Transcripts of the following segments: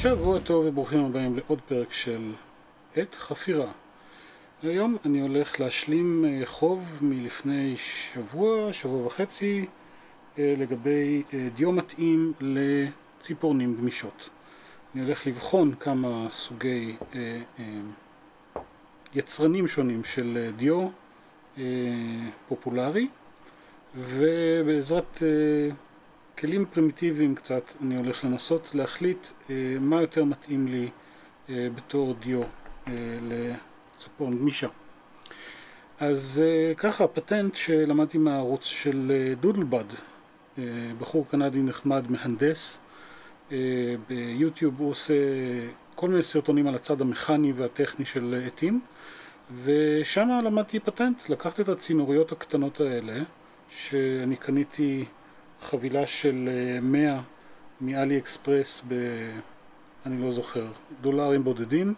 שבוע טוב וברוכים הבאים לעוד פרק של עת חפירה. היום אני הולך להשלים חוב מלפני שבוע וחצי לגבי דיו מתאים לציפורנים גמישות. אני הולך לבחון כמה סוגי יצרנים שונים של דיו פופולרי, ובעזרת כלים פרימיטיביים קצת אני הולך לנסות להחליט מה יותר מתאים לי בתור דיו לציפורן גמישה. אז ככה, הפטנט שלמדתי מהערוץ של דודלבד, בחור קנדי נחמד, מהנדס, ביוטיוב הוא עושה כל מיני סרטונים על הצד המכני והטכני של עטים, ושם למדתי פטנט, לקחת את הצינוריות הקטנות האלה שאני קניתי חבילה של 100 מאלי אקספרס אני לא זוכר, דולרים בודדים,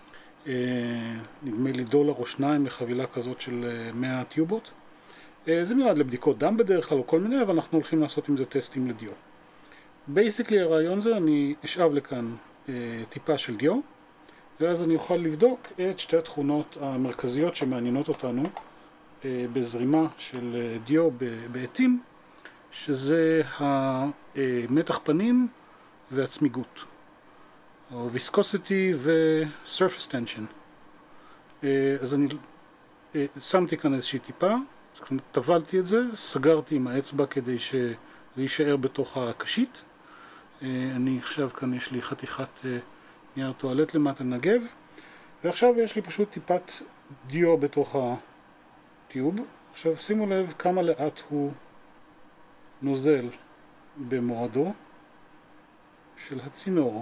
נדמה לי $1 או $2 לחבילה כזאת של 100 טיובות. זה מיועד לבדיקות דם בדרך כלל או כל מיני, אבל אנחנו הולכים לעשות עם זה טסטים לדיו. בייסיקלי הרעיון זה, אני אשאב לכאן טיפה של דיו, ואז אני אוכל לבדוק את שתי התכונות המרכזיות שמעניינות אותנו בזרימה של דיו בעטים, שזה המתח פנים והצמיגות, או viscosity ו-surface tension. אז אני שמתי כאן איזושהי טיפה, טבלתי את זה, סגרתי עם האצבע כדי שזה יישאר בתוך הקשית. אני עכשיו כאן יש לי חתיכת נייר טואלט למטה נגב, ועכשיו יש לי פשוט טיפת דיו בתוך הטיוב. עכשיו שימו לב כמה לאט הוא נוזל במועדו של הצינור.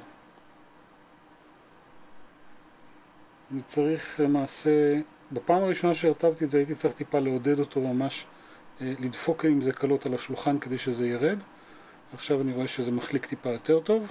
אני צריך למעשה, בפעם הראשונה שהרטבתי את זה הייתי צריך טיפה לעודד אותו, ממש לדפוק עם זה קלות על השולחן כדי שזה ירד. עכשיו אני רואה שזה מחליק טיפה יותר טוב,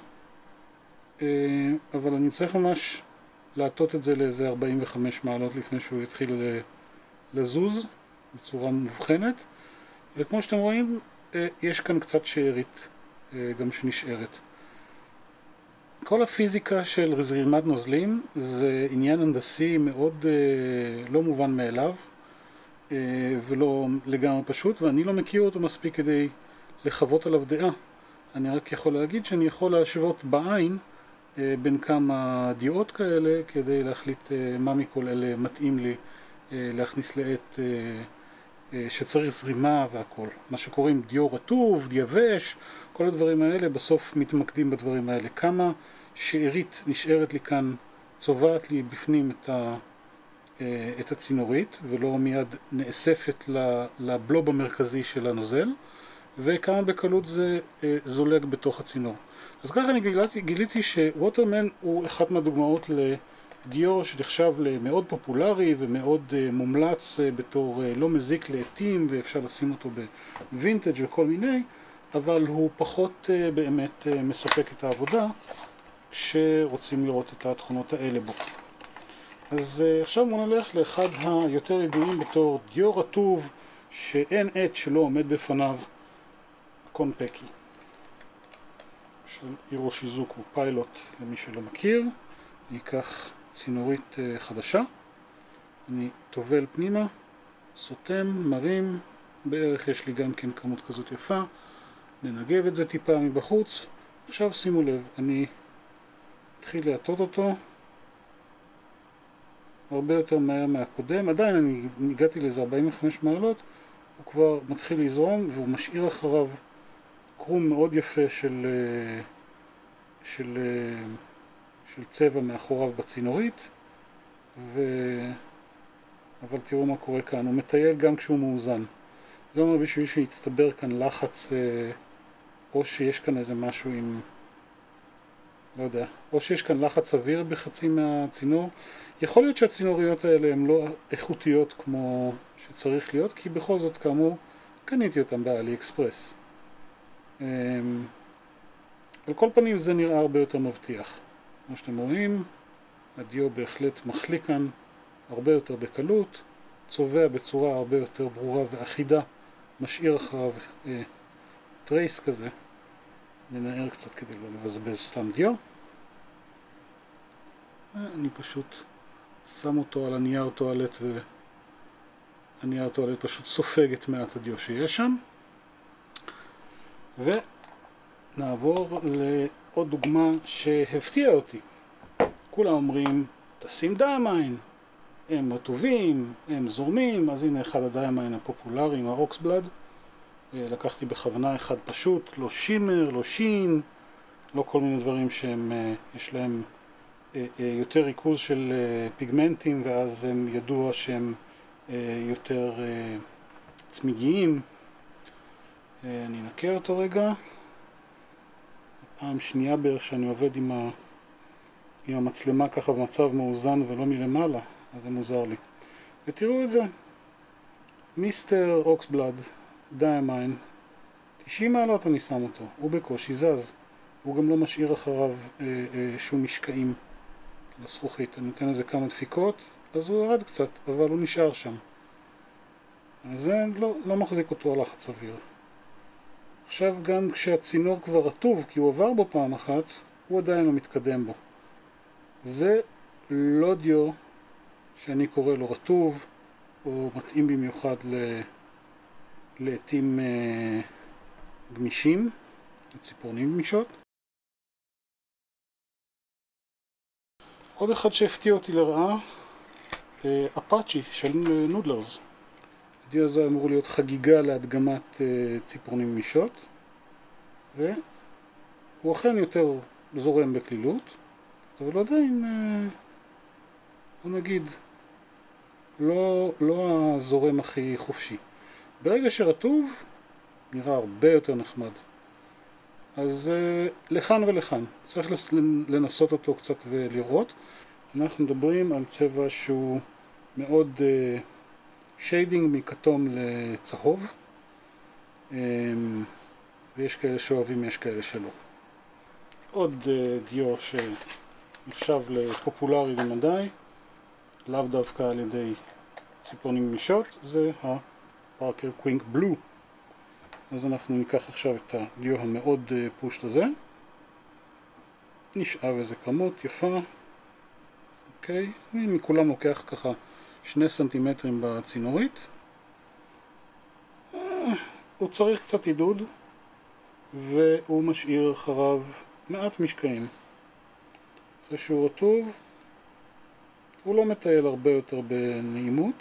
אבל אני צריך ממש להטות את זה לאיזה 45 מעלות לפני שהוא יתחיל לזוז בצורה מובחנת. וכמו שאתם רואים, יש כאן קצת שארית גם שנשארת. כל הפיזיקה של זרימת נוזלים זה עניין הנדסי מאוד לא מובן מאליו ולא לגמרי פשוט, ואני לא מכיר אותו מספיק כדי לחוות עליו דעה. אני רק יכול להגיד שאני יכול להשוות בעין בין כמה דיעות כאלה כדי להחליט מה מכל אלה מתאים לי להכניס לעט שצריך זרימה והכל. מה שקוראים דיו רטוב, דיווש, כל הדברים האלה בסוף מתמקדים בדברים האלה. כמה שארית נשארת לי כאן, צובעת לי בפנים את הצינורית ולא מיד נאספת לבלוב המרכזי של הנוזל, וכמה בקלות זה זולג בתוך הצינור. אז ככה אני גיליתי שווטרמן הוא אחת מהדוגמאות לדיו שנחשב למאוד פופולרי ומאוד מומלץ בתור לא מזיק לעטים, ואפשר לשים אותו בווינטג' וכל מיני, אבל הוא פחות באמת מספק את העבודה כשרוצים לראות את התכונות האלה בו. אז עכשיו בוא נלך לאחד היותר ידועים בתור דיו רטוב שאין עט שלא עומד בפניו, קונפקי של אירושיזוקו פיילוט. למי שלא מכיר, אני אקח צינורית חדשה, אני טובל פנימה, סותם, מרים, בערך יש לי גם כן כמות כזאת יפה, ננגב את זה טיפה מבחוץ. עכשיו שימו לב, אני אתחיל להטות אותו הרבה יותר מהר מהקודם, עדיין אני הגעתי לאיזה 45 מעלות, הוא כבר מתחיל לזרום והוא משאיר אחריו קרום מאוד יפה של צבע מאחוריו בצינורית, אבל תראו מה קורה כאן, הוא מטייל גם כשהוא מאוזן. זה אומר בשביל שיצטבר כאן לחץ, או שיש כאן איזה משהו עם, לא יודע, או שיש כאן לחץ אוויר בחצי מהצינור. יכול להיות שהצינוריות האלה הן לא איכותיות כמו שצריך להיות, כי בכל זאת כאמור קניתי אותם באלי אקספרס. על כל פנים זה נראה הרבה יותר מבטיח. כמו שאתם רואים, הדיו בהחלט מחליק כאן הרבה יותר בקלות, צובע בצורה הרבה יותר ברורה ואחידה, משאיר אחריו טרייס כזה. ננער קצת כדי לא לבזבז סתם דיו. אני פשוט שם אותו על הנייר טואלט, והנייר טואלט פשוט סופג את מעט הדיו שיש שם. ונעבור לעוד דוגמה שהפתיעה אותי. כולם אומרים, תשים דיימיין, הם רטובים, הם זורמים, אז הנה אחד הדיימיין הפופולריים, האוקסבלד. לקחתי בכוונה אחד פשוט, לא שימר, לא שין, לא כל מיני דברים שהם, יש להם יותר ריכוז של פיגמנטים, ואז הם ידוע שהם יותר צמיגיים. אני אנקה אותו רגע. פעם שנייה בערך שאני עובד עם המצלמה ככה במצב מאוזן ולא מלמעלה, אז זה מוזר לי. ותראו את זה. מיסטר אוקסבלד, דיימיין, 90 מעלות אני שם אותו, הוא בקושי זז. הוא גם לא משאיר אחריו שום משקעים לזכוכית. אני נותן לזה כמה דפיקות, אז הוא ירד קצת, אבל הוא נשאר שם. אז זה לא מחזיק אותו על לחץ אוויר. עכשיו גם כשהצינור כבר רטוב, כי הוא עבר בו פעם אחת, הוא עדיין לא מתקדם בו. זה לא דיו שאני קורא לו רטוב, או מתאים במיוחד לעתים גמישים, לציפורנים גמישות. עוד אחד שהפתיע אותי לרעה, אפאצ'י של נודלרס. הדיו הזה אמור להיות חגיגה להדגמת ציפורנים גמישות, והוא אכן יותר זורם בקלילות, אבל עדיין, בוא נגיד, לא הזורם הכי חופשי. ברגע שרטוב, נראה הרבה יותר נחמד. אז לכאן ולכאן. צריך לנסות אותו קצת ולראות. אנחנו מדברים על צבע שהוא מאוד שיידינג מכתום לצהוב. ויש כאלה שאוהבים, יש כאלה שלא. עוד דיו שנחשב לפופולרי למדי, לאו דווקא על ידי ציפורנים גמישות, זה הפארקר קווינק בלו. אז אנחנו ניקח עכשיו את הדיו המאוד פושט הזה, נשאב איזה כמות יפה, אוקיי, מכולם לוקח ככה 2 סנטימטרים בצינורית. הוא צריך קצת עידוד, והוא משאיר אחריו מעט משקעים. אחרי שהוא רטוב, הוא לא מטייל הרבה יותר בנעימות.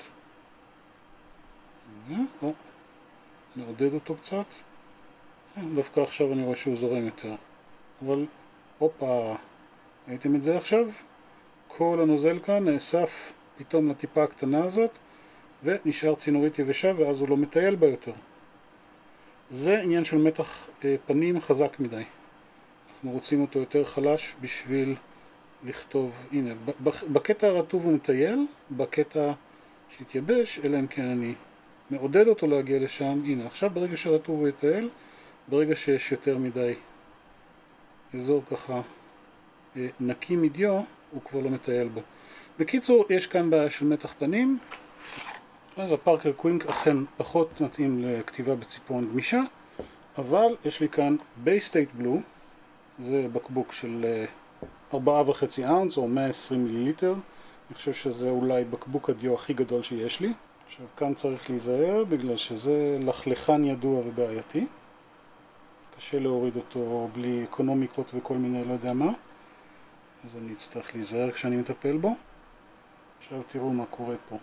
מעודד אותו קצת. דווקא עכשיו אני רואה שהוא זורם יותר. אבל, הופה, ראיתם את זה עכשיו? כל הנוזל כאן נאסף פתאום לטיפה הקטנה הזאת, ונשאר צינורית יבשה, ואז הוא לא מטייל בה יותר. זה עניין של מתח פנים חזק מדי. אנחנו רוצים אותו יותר חלש בשביל לכתוב, הנה, בקטע הרטוב הוא מטייל, בקטע שהתייבש, אלא אם כן אני מעודד אותו להגיע לשם. הנה, עכשיו ברגע שרטוב הוא יטייל, ברגע שיש יותר מדי אזור ככה נקי מדיו, הוא כבר לא מטייל בו. בקיצור, יש כאן בעיה של מתח פנים, אז הפארקר קווינק אכן פחות מתאים לכתיבה בציפורן גמישה, אבל יש לי כאן בייסטייט בלו, זה בקבוק של 4.5 אונס או 120 מיליליטר. אני חושב שזה אולי בקבוק הדיו הכי גדול שיש לי. עכשיו כאן צריך להיזהר בגלל שזה לחלכן ידוע ובעייתי. קשה להוריד אותו בלי אקונומיקות וכל מיני לא יודע מה. אז אני אצטרך להיזהר כשאני מטפל בו. עכשיו תראו מה קורה פה.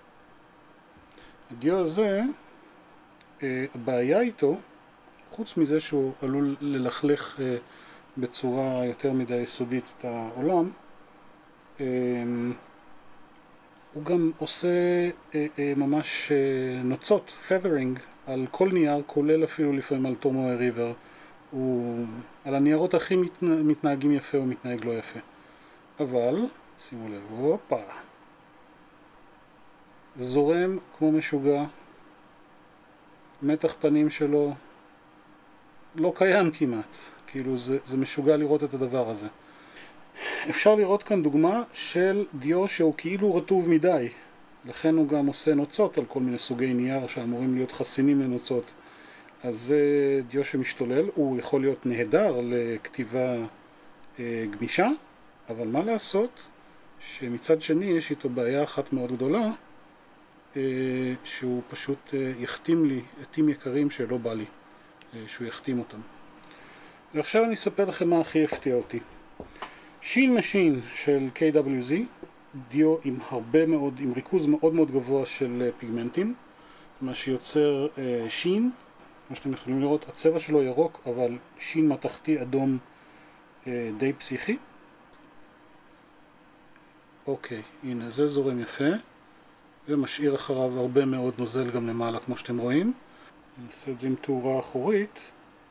הדיו הזה, הבעיה איתו, חוץ מזה שהוא עלול ללכלך בצורה יותר מדי יסודית את העולם, הוא גם עושה ממש נוצות, feathering, על כל נייר, כולל אפילו לפעמים על טומו ריבר. על הניירות הכי מתנהגים יפה ומתנהג לא יפה. אבל, שימו לב, הופה, זורם כמו משוגע, מתח פנים שלו לא קיים כמעט, כאילו זה משוגע לראות את הדבר הזה. אפשר לראות כאן דוגמה של דיו שהוא כאילו רטוב מדי, לכן הוא גם עושה נוצות על כל מיני סוגי נייר שאמורים להיות חסינים לנוצות. אז זה דיו שמשתולל, הוא יכול להיות נהדר לכתיבה גמישה, אבל מה לעשות? שמצד שני יש איתו בעיה אחת מאוד גדולה, שהוא פשוט יחתים לי עטים יקרים שלא בא לי שהוא יחתים אותם. ועכשיו אני אספר לכם מה הכי הפתיע אותי. שין משין של KWZ, דיו עם עם ריכוז מאוד מאוד גבוה של פיגמנטים, מה שיוצר שין, מה שאתם יכולים לראות, הצבע שלו ירוק, אבל שין מתחתי אדום די פסיכי. אוקיי, הנה זה זורם יפה, ומשאיר אחריו הרבה מאוד נוזל גם למעלה כמו שאתם רואים. נעשה את זה עם תאורה אחורית,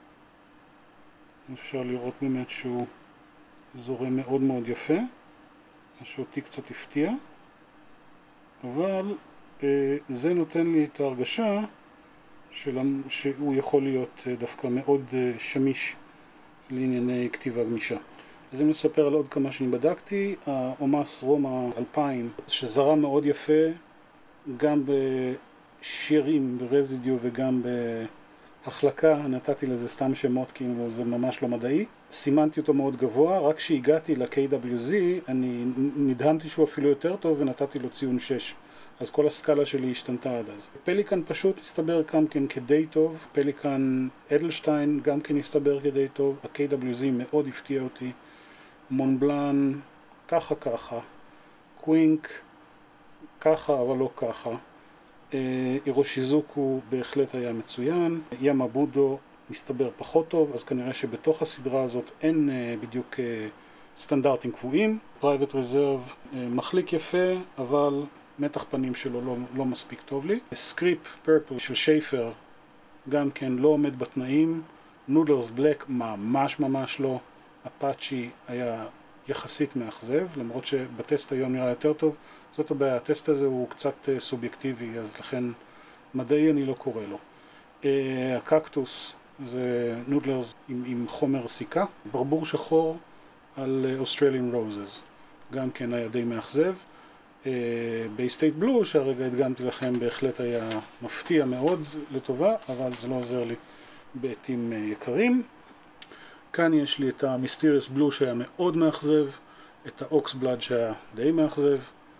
אפשר לראות באמת שהוא זורם מאוד מאוד יפה, מה שאותי קצת הפתיע, אבל זה נותן לי את ההרגשה שהוא יכול להיות דווקא מאוד שמיש לענייני כתיבה גמישה. אז אם נספר על עוד כמה שאני בדקתי, האומס רומא 2000 שזרם מאוד יפה גם בשירים, ברזידיו וגם בהחלקה, נתתי לזה סתם שמות כאילו זה ממש לא מדעי. סימנתי אותו מאוד גבוה, רק כשהגעתי ל-KWZ אני נדהמתי שהוא אפילו יותר טוב ונתתי לו ציון 6. אז כל הסקאלה שלי השתנתה עד אז. פליקן פשוט הסתבר גם כן כדי טוב, פליקן אדלשטיין גם כן הסתבר כדי טוב, ה-KWZ מאוד הפתיע אותי, מונבלן ככה, קווינק ככה אבל לא ככה, אירושיזוקו בהחלט היה מצוין, ימאבודו מסתבר פחות טוב, אז כנראה שבתוך הסדרה הזאת אין בדיוק סטנדרטים קבועים. פרייבט רזרב מחליק יפה, אבל מתח פנים שלו לא מספיק טוב לי. סקריפ פרפל של שייפר גם כן לא עומד בתנאים. נודלס בלק ממש לא. אפאצ'י היה יחסית מאכזב, למרות שבטסט היום נראה יותר טוב. זאת הבעיה, הטסט הזה הוא קצת סובייקטיבי, אז לכן מדעי אני לא קורא לו. הקקטוס זה נודלרס עם חומר סיכה. ברבור שחור על אוסטרליאן רוזס, גם כן היה די מאכזב. באסטייט בלו שהרגע הדגמתי לכם בהחלט היה מפתיע מאוד לטובה, אבל זה לא עוזר לי בעתים יקרים. כאן יש לי את המיסטיריוס בלו שהיה מאוד מאכזב, את האוקס בלאד שהיה די מאכזב,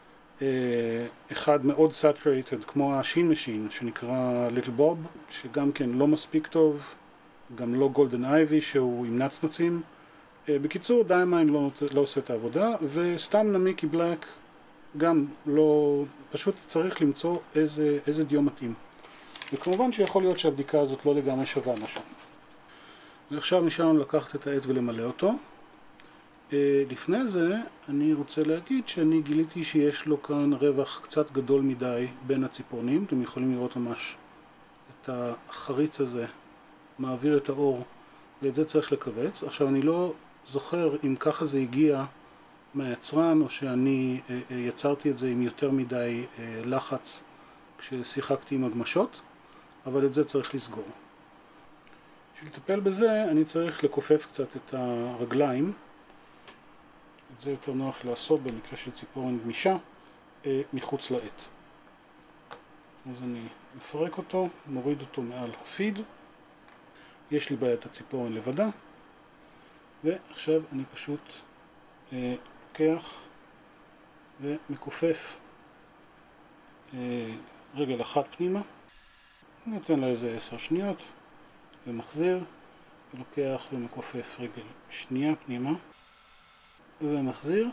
אחד מאוד סאטורייטד כמו השין משין שנקרא ליטל בוב, שגם כן לא מספיק טוב, גם לא גולדן אייבי שהוא עם נצנצים. בקיצור, דיימיין לא עושה את העבודה, וסתם נמיקי בלק גם לא, פשוט צריך למצוא איזה דיו מתאים. וכמובן שיכול להיות שהבדיקה הזאת לא לגמרי שווה משהו. ועכשיו נשאר לנו לקחת את העט ולמלא אותו. לפני זה אני רוצה להגיד שאני גיליתי שיש לו כאן רווח קצת גדול מדי בין הציפורנים. אתם יכולים לראות ממש את החריץ הזה מעביר את האור, ואת זה צריך לקבץ. עכשיו אני לא זוכר אם ככה זה הגיע מהיצרן או שאני יצרתי את זה עם יותר מדי לחץ כששיחקתי עם הגמשות, אבל את זה צריך לסגור. בשביל לטפל בזה אני צריך לכופף קצת את הרגליים. את זה יותר נוח לעשות במקרה של ציפורן גמישה מחוץ לעט. אז אני מפרק אותו, מוריד אותו מעל הפיד. יש לי בעיית הציפורן לבדה, ועכשיו אני פשוט לוקח ומכופף רגל אחת פנימה, נותן לה איזה 10 שניות ומחזיר, ולוקח ומכופף רגל שנייה פנימה ומחזיר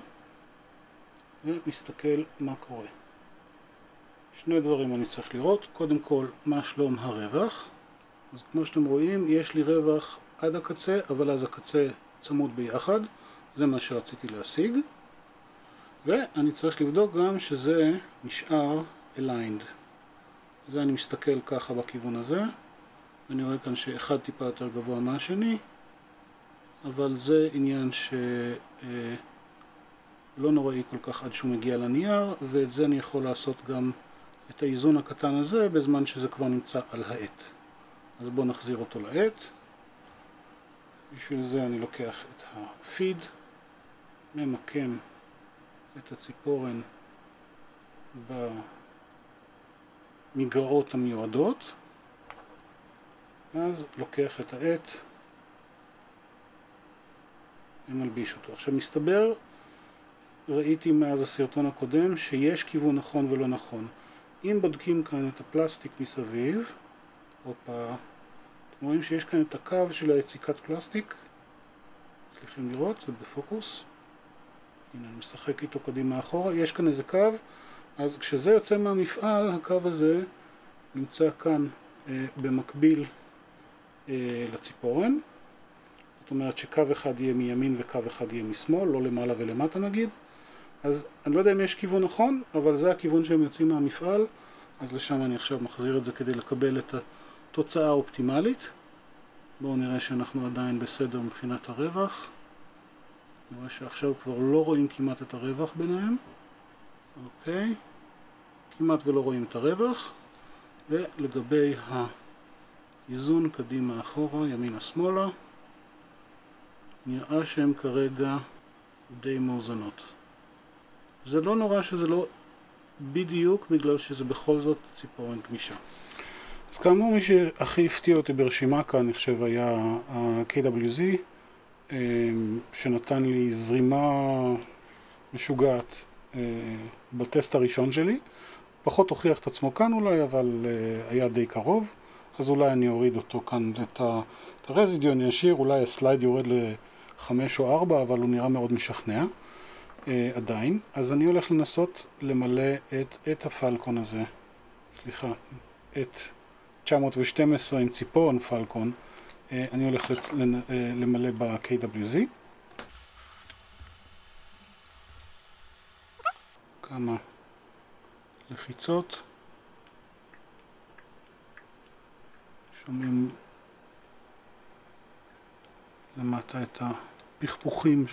ומסתכל מה קורה. שני דברים אני צריך לראות. קודם כל, מה שלום הרווח. אז כמו שאתם רואים, יש לי רווח עד הקצה, אבל אז הקצה צמוד ביחד. זה מה שרציתי להשיג. ואני צריך לבדוק גם שזה נשאר aligned. זה אני מסתכל ככה בכיוון הזה. אני רואה כאן שאחד טיפה יותר גבוה מהשני, אבל זה עניין שלא נוראי כל כך עד שהוא מגיע לנייר, ואת זה אני יכול לעשות גם את האיזון הקטן הזה בזמן שזה כבר נמצא על העט. אז בואו נחזיר אותו לעט. בשביל זה אני לוקח את הפיד, ממקם את הציפורן במגרעות המיועדות, אז לוקח את העט ומלביש אותו. עכשיו מסתבר ראיתי מאז הסרטון הקודם שיש כיוון נכון ולא נכון. אם בודקים כאן את הפלסטיק מסביב, אתם רואים שיש כאן את הקו של היציקת פלסטיק. צריכים לראות, זה בפוקוס. הנה, אני משחק איתו קדימה אחורה. יש כאן איזה קו, אז כשזה יוצא מהמפעל, הקו הזה נמצא כאן במקביל לציפורן. זאת אומרת שקו אחד יהיה מימין וקו אחד יהיה משמאל, לא למעלה ולמטה נגיד. אז אני לא יודע אם יש כיוון נכון, אבל זה הכיוון שהם יוצאים מהמפעל, אז לשם אני עכשיו מחזיר את זה כדי לקבל את התוצאה האופטימלית. בואו נראה שאנחנו עדיין בסדר מבחינת הרווח. אני רואה שעכשיו כבר לא רואים כמעט את הרווח ביניהם. אוקיי, כמעט ולא רואים את הרווח. ולגבי האיזון קדימה אחורה, ימינה שמאלה, נראה שהם כרגע די מאוזנות. זה לא נורא שזה לא בדיוק, בגלל שזה בכל זאת ציפורן גמישה. אז כאמור, מי שהכי הפתיע אותי ברשימה כאן, אני חושב, היה ה-KWZ, שנתן לי זרימה משוגעת בטסט הראשון שלי. פחות הוכיח את עצמו כאן אולי, אבל היה די קרוב. אז אולי אני אוריד אותו כאן, את הרזידיו אני אשאיר, אולי הסלייד יורד ל5 או 4, אבל הוא נראה מאוד משכנע עדיין. אז אני הולך לנסות למלא את הפלקון הזה, סליחה, את 912 עם ציפורן פלקון, אני הולך למלא ב-KWZ. כמה לחיצות. שומעים למטה את הפכפוכים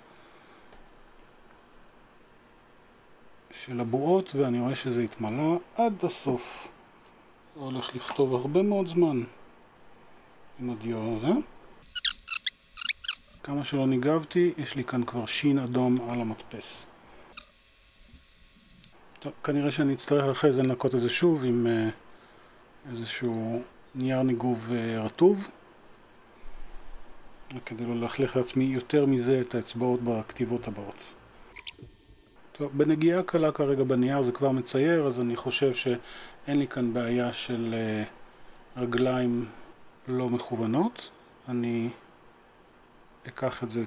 של הבועות, ואני רואה שזה התמלא עד הסוף. זה הולך לכתוב הרבה מאוד זמן עם הדיו הזה. כמה שלא ניגבתי, יש לי כאן כבר שין אדום על המדפס. טוב, כנראה שאני אצטרך אחרי זה לנקות את זה שוב עם איזשהו נייר ניגוב רטוב, כדי לא להחליך לעצמי יותר מזה את האצבעות בכתיבות הבאות. טוב, בנגיעה קלה כרגע בנייר זה כבר מצייר, אז אני חושב שאין לי כאן בעיה של רגליים לא מכוונות. אני אקח את זה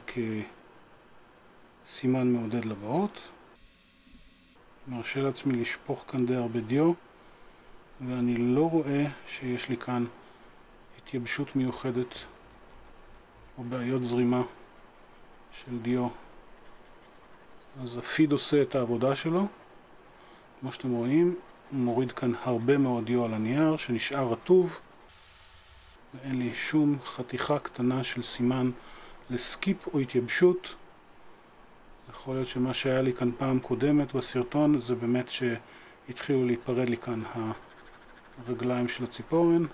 כסימן מעודד לבאות. מרשה לעצמי לשפוך כאן די הרבה דיו, ואני לא רואה שיש לי כאן התייבשות מיוחדת או בעיות זרימה של דיו. אז הפיד עושה את העבודה שלו. כמו שאתם רואים, הוא מוריד כאן הרבה מאוד דיו על הנייר שנשאר רטוב, ואין לי שום חתיכה קטנה של סימן לסקיפ או התייבשות. יכול להיות שמה שהיה לי כאן פעם קודמת בסרטון זה באמת שהתחילו להיפרד לי כאן הרגליים של הציפורן.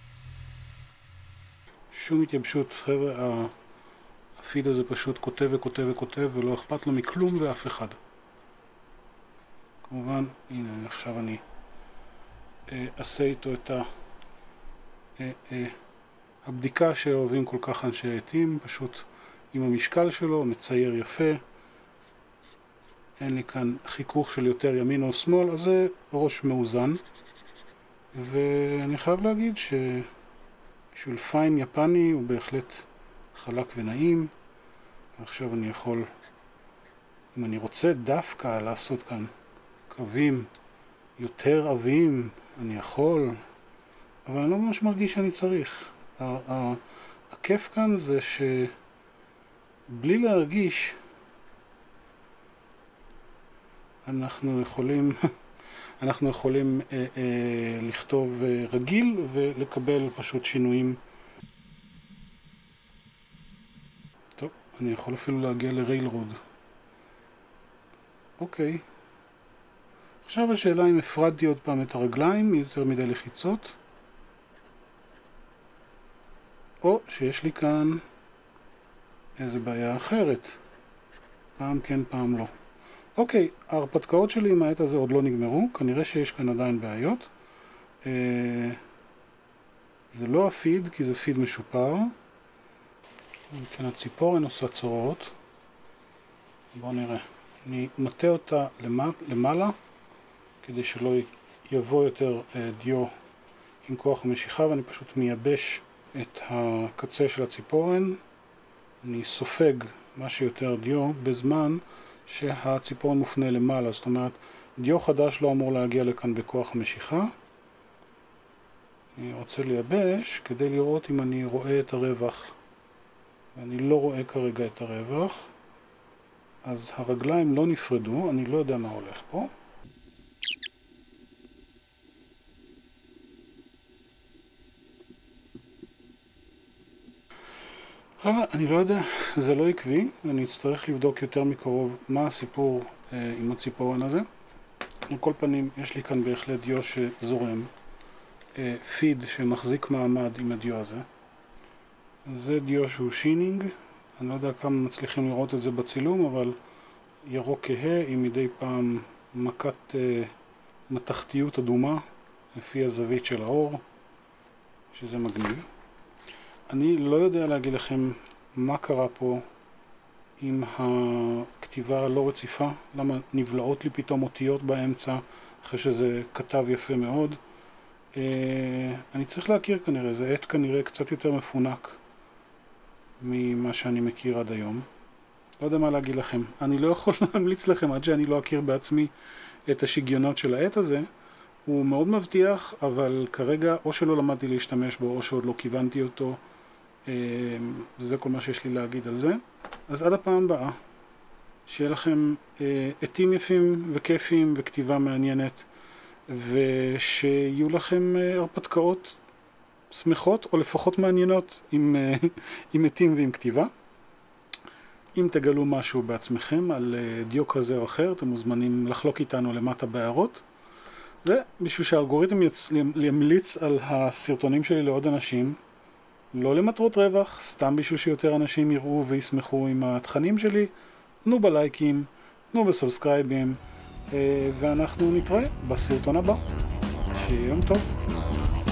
שום התייבשות, חבר'ה, הפיד הזה פשוט כותב וכותב וכותב ולא אכפת לו מכלום ואף אחד. כמובן, הנה עכשיו אני אעשה איתו את הבדיקה שאוהבים כל כך אנשי העטים, פשוט עם המשקל שלו, מצייר יפה. אין לי כאן חיכוך של יותר ימין או שמאל, אז זה ראש מאוזן. ואני חייב להגיד שבשביל פיין יפני הוא בהחלט חלק ונעים. עכשיו אני יכול, אם אני רוצה דווקא לעשות כאן קווים יותר עבים, אני יכול, אבל אני לא ממש מרגיש שאני צריך. הכיף כאן זה שבלי להרגיש אנחנו יכולים לכתוב רגיל ולקבל פשוט שינויים. טוב, אני יכול אפילו להגיע לריילרוד. אוקיי. עכשיו השאלה אם הפרדתי עוד פעם את הרגליים יותר מדי לחיצות, או שיש לי כאן איזה בעיה אחרת. פעם כן, פעם לא. אוקיי, ההרפתקאות שלי עם העט הזה עוד לא נגמרו, כנראה שיש כאן עדיין בעיות. זה לא הפיד, כי זה פיד משופר. כן, הציפורן עושה צורות. בואו נראה. אני מטה אותה למעלה, כדי שלא יבוא יותר דיו עם כוח המשיכה, ואני פשוט מייבש את הקצה של הציפורן. אני סופג מה שיותר דיו בזמן שהציפורן מופנה למעלה, זאת אומרת דיו חדש לא אמור להגיע לכאן בכוח המשיכה. אני רוצה לייבש כדי לראות אם אני רואה את הרווח, ואני לא רואה כרגע את הרווח, אז הרגליים לא נפרדו, אני לא יודע מה הולך פה. אני לא יודע, זה לא עקבי, אני אצטרך לבדוק יותר מקרוב מה הסיפור עם הציפורן הזה. על כל פנים, יש לי כאן בהחלט דיו שזורם, פיד שמחזיק מעמד עם הדיו הזה. זה דיו שהוא שינינג, אני לא יודע כמה מצליחים לראות את זה בצילום, אבל ירוק כהה עם מדי פעם מכת מתכתיות אדומה לפי הזווית של האור, שזה מגניב. אני לא יודע להגיד לכם מה קרה פה עם הכתיבה הלא רציפה, למה נבלעות לי פתאום אותיות באמצע אחרי שזה כתב יפה מאוד. אני צריך להכיר כנראה, זה עט כנראה קצת יותר מפונק ממה שאני מכיר עד היום. לא יודע מה להגיד לכם, אני לא יכול להמליץ לכם עד שאני לא אכיר בעצמי את השיגיונות של העט הזה. הוא מאוד מבטיח, אבל כרגע או שלא למדתי להשתמש בו או שעוד לא כיוונתי אותו. זה כל מה שיש לי להגיד על זה. אז עד הפעם הבאה, שיהיה לכם עטים יפים וכיפים וכתיבה מעניינת, ושיהיו לכם הרפתקאות שמחות או לפחות מעניינות עם עטים ועם כתיבה. אם תגלו משהו בעצמכם על דיו כזה או אחר, אתם מוזמנים לחלוק איתנו למטה בהערות. ובשביל שהאלגוריתם ימליץ על הסרטונים שלי לעוד אנשים, לא למטרות רווח, סתם בשביל שיותר אנשים יראו וישמחו עם התכנים שלי, תנו בלייקים, תנו בסובסקרייבים, ואנחנו נתראה בסרטון הבא. שיהיה יום טוב.